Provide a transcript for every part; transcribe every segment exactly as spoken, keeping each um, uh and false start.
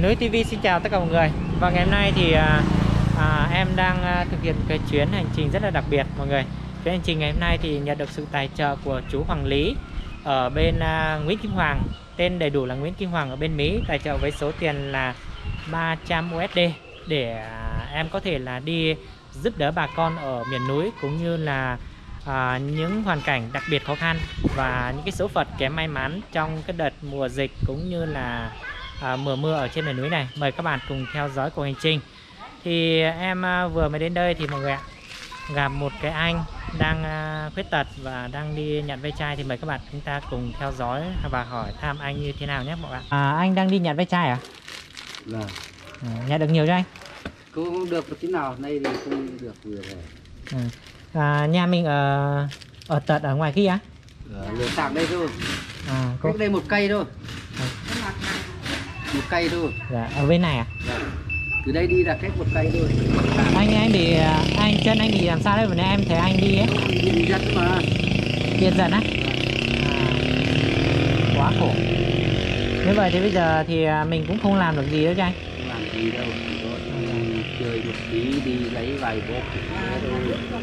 Núi ti vi xin chào tất cả mọi người. Và ngày hôm nay thì à, à, em đang à, thực hiện cái chuyến hành trình rất là đặc biệt mọi người. Chuyến hành trình ngày hôm nay thì nhận được sự tài trợ của chú Hoàng Lý ở bên à, Nguyễn Kim Hoàng, tên đầy đủ là Nguyễn Kim Hoàng ở bên Mỹ, tài trợ với số tiền là ba trăm u ét đê để à, em có thể là đi giúp đỡ bà con ở miền núi cũng như là à, những hoàn cảnh đặc biệt khó khăn và những cái số phận kém may mắn trong cái đợt mùa dịch cũng như là à, mùa mưa ở trên miền núi này. Mời các bạn cùng theo dõi cuộc hành trình. Thì em à, vừa mới đến đây thì mọi người ạ, gặp một cái anh đang à, khuyết tật và đang đi nhận ve chai. Thì mời các bạn chúng ta cùng theo dõi và hỏi thăm anh như thế nào nhé mọi bạn. À, anh đang đi nhận ve chai à? Vâng. À, nhận được nhiều cho anh? Cũng được một tí nào, nay thì không được vừa rồi. À, à, nhà mình ở ở tận ở ngoài kia á? Ở lửa tảng đây thôi. À, có... cách đây một cây thôi. À. Một cây thôi. Dạ, ở bên này à? Dạ. Từ đây đi là cách một cây thôi. Anh anh bị anh chân anh bị làm sao đấy, vừa nãy em thấy anh đi ấy. Điện giật mà. Điện giật á? À, quá khổ. Như vậy thì bây giờ thì mình cũng không làm được gì đâu chứ anh? Không làm gì đâu, chỉ có chơi một tí, đi lấy vài bóp thôi.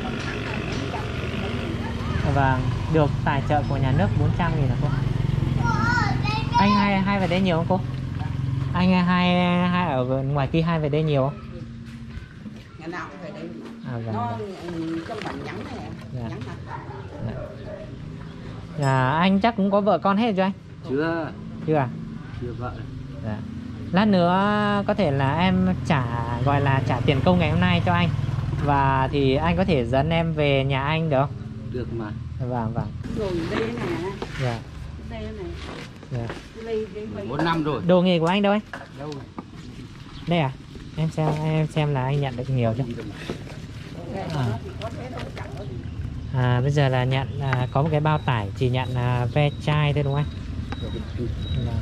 Vâng, được tài trợ của nhà nước bốn trăm nghìn là cô. Anh hai hai về đây nhiều không cô? Anh hai hai ở ngoài kia hai về đây nhiều không? Ngày nào cũng về đây. À, vâng, nó vâng. trong bản nhắn này nè. Dạ. Nhắn hả? Dạ. Dạ, anh chắc cũng có vợ con hết rồi chứ anh? Chưa. Chưa à? Chưa vợ. Dạ. Lát nữa có thể là em trả gọi là trả tiền công ngày hôm nay cho anh. Và thì anh có thể dẫn em về nhà anh được không? Được mà. Vâng, vâng. Rồi đây nè. Dạ. Đây này. Dạ. Đây đây bốn năm rồi. Đồ nghề của anh đâu anh? Đâu? Đây à? Em xem em xem là anh nhận được nhiều chưa? À, à bây giờ là nhận à, có một cái bao tải chỉ nhận à, ve chai thôi đúng không anh? Vâng.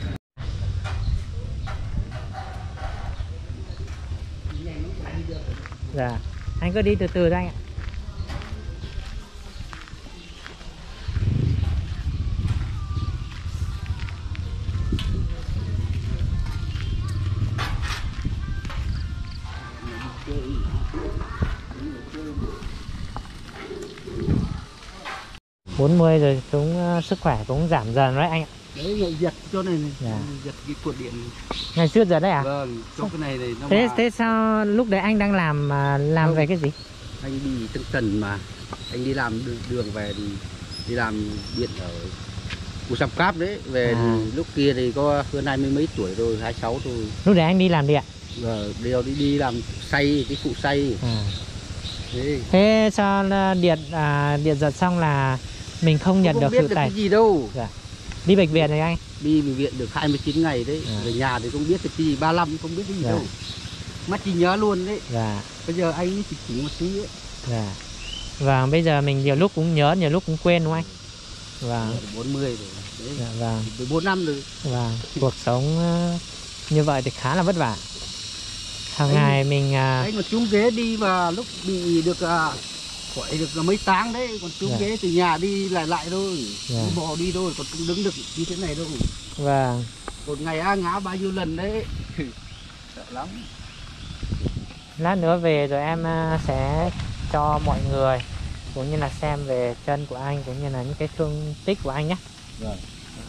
Dạ, anh cứ đi từ từ thôi anh ạ. bốn mươi rồi cũng uh, sức khỏe cũng giảm dần đấy anh ạ. Đấy, giật chỗ này này. Dạ. Giật cái cuộn điện này. Ngày xưa giờ đấy à? Vâng, chỗ cái này này nó Thế mà... thế sao lúc đấy anh đang làm uh, làm Không. về cái gì? Anh đi Tân Trần mà. Anh đi làm đường, đường về thì đi làm điện ở Cù Săm Cáp đấy. Về À. thì lúc kia thì có hơn hai mươi mấy tuổi rồi, hai mươi sáu thôi. Lúc đấy anh đi làm gì ạ? Giờ đều đi đi làm xay, cái phụ xay. À. Thế, Thế sao uh, điện uh, điện giật xong là mình không nhận không được biết sự được tài cái gì đâu. dạ. Đi bệnh viện này anh? Đi bệnh viện được hai mươi chín ngày đấy. À. Về nhà thì không biết cái gì, ba mươi lăm không biết cái gì Dạ. đâu. Mất trí nhớ luôn đấy. Dạ. Bây giờ anh mới chỉ chỉ một tí ấy. Dạ. Và bây giờ mình nhiều lúc cũng nhớ, nhiều lúc cũng quên đúng không anh? Và bốn mươi rồi. Đấy. dạ, vâng. bốn năm rồi. Và cuộc sống uh, như vậy thì khá là vất vả. Hàng ngày mình uh, anh mà trúng ghế đi và lúc bị được uh, gọi được mấy tháng đấy, còn trúng dạ. ghế từ nhà đi lại lại thôi. Dạ. Đi bò đi thôi, còn không đứng được như thế này đâu. và Một ngày á, ngã bao nhiêu lần đấy. Sợ lắm. lát nữa về rồi em uh, sẽ cho mọi người cũng như là xem về chân của anh cũng như là những cái thương tích của anh nhé. Rồi.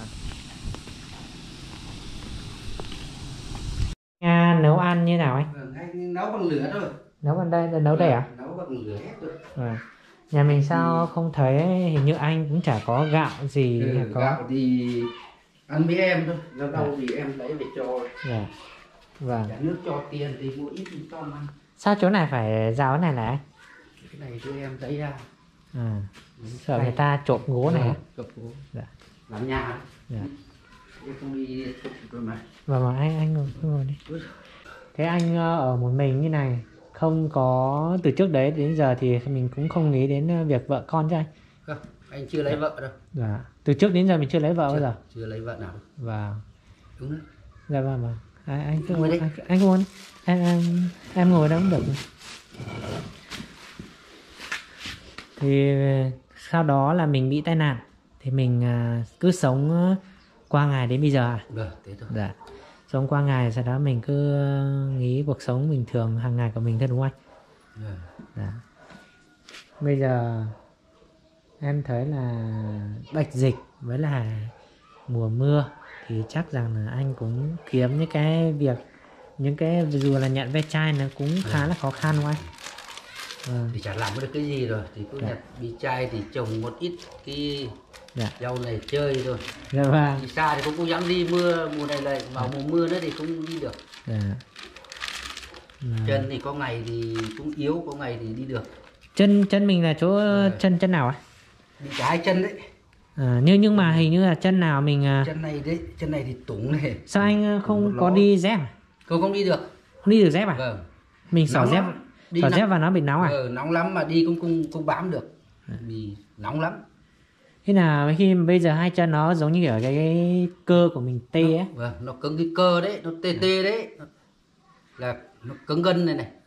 À, nấu ăn như nào anh? Vâng, anh nấu bằng lửa thôi. Nấu bằng đây, nấu đây à? Nấu bằng lửa hết rồi. À. Nhà mình sao không thấy hình như anh cũng chả có gạo gì. Ừ, có gạo thì ăn với em thôi, lâu đâu thì em lấy về cho. Dạ. Vâng. Cả nước cho tiền thì mua ít thì cho ăn. Sao chỗ này phải rào cái này là anh? Cái này cho em lấy ra. À, sợ người ta trộm gỗ này. Trộm gỗ. Dạ. Làm nhà. Dạ. Em không đi trộm rồi mà. Vâng, vâng, anh anh ngồi, ngồi đi. Thế anh ở một mình như này, không có từ trước đấy đến giờ thì mình cũng không nghĩ đến việc vợ con chứ anh? Không, anh chưa lấy vợ đâu. Dạ. Từ trước đến giờ mình chưa lấy vợ chưa, bao giờ? Chưa lấy vợ nào. Vâng. Đúng đấy. Dạ vâng vâng. À, anh cứ ngồi đi. Anh, anh ngồi đi. Em, em, em ngồi đâu cũng được. Thì sau đó là mình bị tai nạn thì mình cứ sống qua ngày đến bây giờ à? Vâng, thế thôi. Dạ. sống qua ngày, sau đó mình cứ nghĩ cuộc sống bình thường hàng ngày của mình thôi đúng không anh? Yeah. Dạ. Bây giờ em thấy là bệnh dịch với là mùa mưa thì chắc rằng là anh cũng kiếm những cái việc, những cái dù là nhận ve chai nó cũng khá là khó khăn đúng không anh? Vâng. Thì chả làm được cái gì rồi, thì cứ Dạ. nhặt bi chai thì trồng một ít cái Dạ. rau này chơi thôi. Dạ vâng. Đi xa thì cũng không dám đi, mưa mùa này lại vào mùa mưa nữa thì không đi được. Dạ. Vâng. Chân thì có ngày thì cũng yếu, có ngày thì đi được. Chân chân mình là chỗ Dạ. chân chân nào ạ? Bị cả hai chân đấy. À, nhưng nhưng mà hình như là chân nào mình à, Chân này đấy, chân này thì tủng này. sao anh không Tủng một có ló. đi dép à? Không không đi được. Không đi được dép à? Vâng. Mình xỏ Nóng dép, lắm. Đi xỏ nắng- dép và nó bị nóng à? Ờ, nóng lắm mà đi cũng không không bám được. Vì nóng lắm. Thế là khi mà bây giờ hai chân nó giống như kiểu cái, cái cơ của mình tê ấy. Vâng, nó cứng cái cơ đấy, nó tê tê đấy. Là nó cứng gân này này.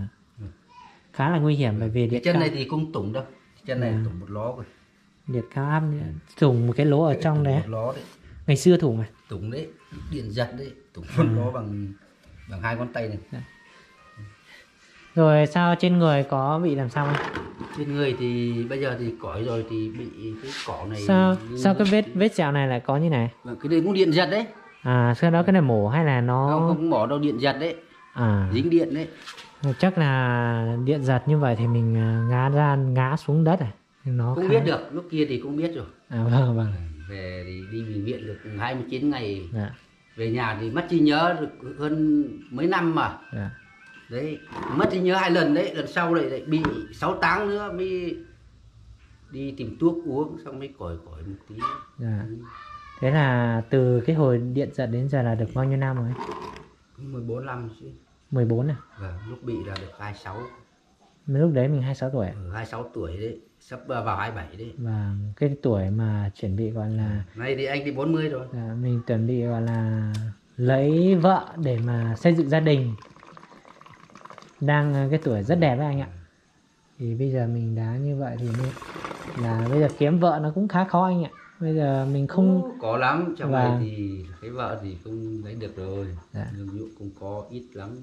Khá là nguy hiểm bởi vì Cái điện chân cao, này thì không tủng đâu. Chân này À. tủng một ló rồi. điện cao áp thủng một cái lỗ ở trong đấy. Một ló đấy. Ngày xưa thủng à? Tủng đấy, điện giật đấy, tủng một ló bằng bằng hai ngón tay này. Rồi sao trên người có bị làm sao không? Trên người thì bây giờ thì cõi rồi thì bị cái cỏ này. Sao như- sao cái vết vết sẹo này lại có như này? Vâng, cái này cũng điện giật đấy. À, sau đó cái này mổ hay là nó Không, không mỏ đâu, điện giật đấy, à dính điện đấy. chắc là điện giật như vậy thì mình à, ngã ra ngã xuống đất à? Nó Không khá- biết được, lúc kia thì không biết rồi. À vâng vâng. Về thì đi bệnh viện được hai mươi chín ngày. Dạ. Về nhà thì mất trí nhớ được hơn mấy năm mà. Dạ. Đấy, mất trí nhớ hai lần đấy, lần sau lại lại bị sáu tháng nữa mới đi tìm thuốc uống xong mới còi còi một tí. Dạ. Thế là từ cái hồi điện giật đến giờ là được bao nhiêu năm rồi? mười bốn năm chứ. mười bốn à? Vâng, lúc bị là được hai mươi sáu. Lúc đấy mình hai mươi sáu tuổi. Ở hai mươi sáu tuổi đấy, sắp vào hai mươi bảy đấy. Và cái tuổi mà chuẩn bị gọi là Nay thì anh đi bốn mươi rồi. à, mình chuẩn bị gọi là lấy vợ để mà xây dựng gia đình, đang à, cái tuổi rất đẹp đấy anh ạ. Thì bây giờ mình đã như vậy thì nên là bây giờ kiếm vợ nó cũng khá khó anh ạ. Bây giờ mình không Ồ, có lắm, trong Vâng. này thì cái vợ thì không lấy được rồi. Dạ. Lương dụng cũng có ít lắm.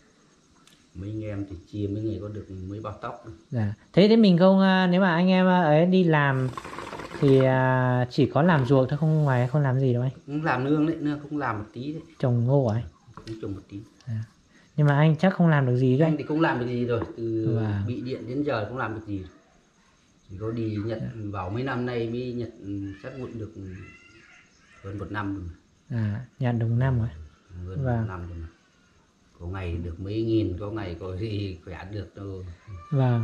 Mấy anh em thì chia mấy người có được mấy bao tóc. dạ. Thế thì mình không à, nếu mà anh em ấy đi làm thì à, chỉ có làm ruộng thôi, không ngoài không làm gì đâu anh. Cũng làm nương đấy, nương cũng làm một tí đấy. Trồng ngô à anh. Cũng trồng một tí. Nhưng mà anh chắc không làm được gì đâu Anh anh. thì không làm được gì rồi, từ Vâng. bị điện đến giờ không làm được gì. Chỉ có đi Nhật vào mấy năm nay mới Nhật chắc vụn được hơn một năm rồi. À, nhận đồng năm rồi. Hơn Vâng. một năm rồi mà. Có ngày được mấy nghìn, có ngày có gì khỏe được đâu. Vâng.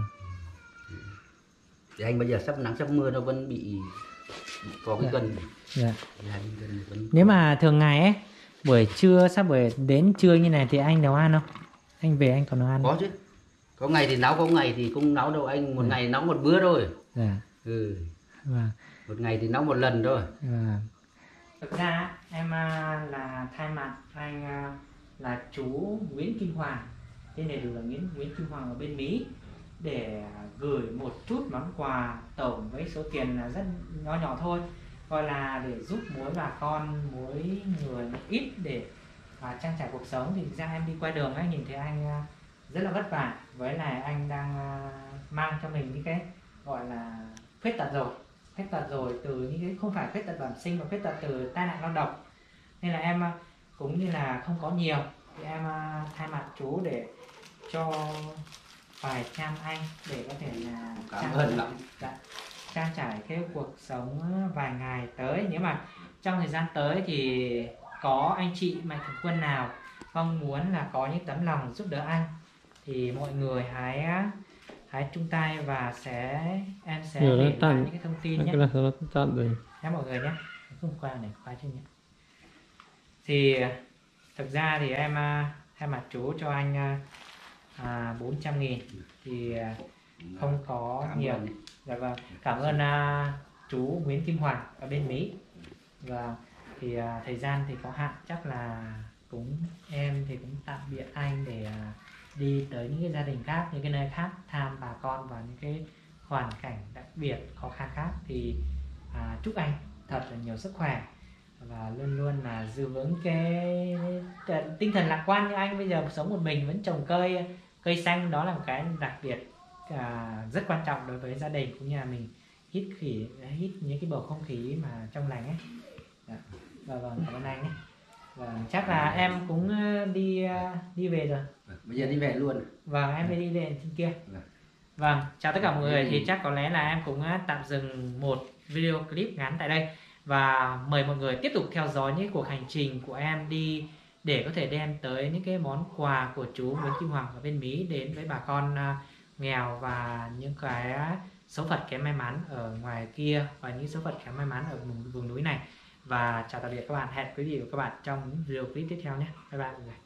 Thì anh bây giờ sắp nắng sắp mưa nó vẫn bị có cái cân. Dạ. Hai cái cân vẫn. Nếu mà thường ngày ấy, buổi trưa sắp buổi đến trưa như này thì anh nấu ăn không? Anh về anh còn nấu ăn Có không? chứ. Có ngày thì nấu, có ngày thì không nấu đâu, anh một Ừ. ngày nấu một bữa thôi. Dạ. Ừ. Vâng. Một ngày thì nấu một lần thôi. Vâng. Thực ra em à, là thay mặt anh à, là chú Nguyễn Kim Hoàng, tên đầy đủ là Nguyễn Nguyễn Kim Hoàng ở bên Mỹ, để gửi một chút món quà tổng với số tiền là rất nhỏ nhỏ thôi, gọi là để giúp mỗi bà con mỗi người một ít để à, trang trải cuộc sống. Thì thực ra em đi qua đường ấy nhìn thấy anh à, rất là vất vả, với lại anh đang à, mang cho mình những cái gọi là khuyết tật rồi khuyết tật rồi từ những cái không phải khuyết tật bẩm sinh mà khuyết tật từ tai nạn lao động, nên là em à, cũng như là không có nhiều thì em à, thay mặt chú để cho vài trăm anh để có thể là Cảm trang- ơn lắm. dạ, trang trải cái cuộc sống vài ngày tới. Nếu mà trong thời gian tới thì có anh chị mạnh thường quân nào mong muốn là có những tấm lòng giúp đỡ anh thì mọi người hãy hãy chung tay và sẽ em sẽ Nhiều để lắm, lại tặng. những cái thông tin nhé Cái là nó chọn rồi. nhé mọi người nhé. Không khoa này khoa chứ nhé. Thì thực ra thì em à, thay mặt chú cho anh à, à, bốn trăm nghìn thì à, không có Cảm nhiều. ơn. Dạ vâng. Cảm ơn à, chú Nguyễn Kim Hoàng ở bên Mỹ. Và thì à, thời gian thì có hạn, chắc là cũng em thì cũng tạm biệt anh để à, đi tới những cái gia đình khác, những cái nơi khác thăm bà con và những cái hoàn cảnh đặc biệt khó khăn khác. Thì à, chúc anh thật là nhiều sức khỏe và luôn luôn là giữ vững cái, cái tinh thần lạc quan như anh. Bây giờ sống một mình vẫn trồng cây cây xanh, đó là một cái đặc biệt à, rất quan trọng đối với gia đình cũng như là mình hít khỉ hít những cái bầu không khí mà trong lành ấy. Dạ. Và vâng, cảm ơn anh ấy. Và chắc là em cũng đi đi về rồi. Bây giờ đi về luôn. Vâng, em đi về trên kia. Vâng, chào tất cả mọi người. Thì chắc có lẽ là em cũng tạm dừng một video clip ngắn tại đây và mời mọi người tiếp tục theo dõi những cuộc hành trình của em đi để có thể đem tới những cái món quà của chú Nguyễn Kim Hoàng ở bên Mỹ đến với bà con nghèo và những cái số phận kém may mắn ở ngoài kia và những số phận kém may mắn ở vùng, vùng núi này. Và chào tạm biệt các bạn, hẹn quý vị và các bạn trong những video clip tiếp theo nhé. Bye bye mọi người.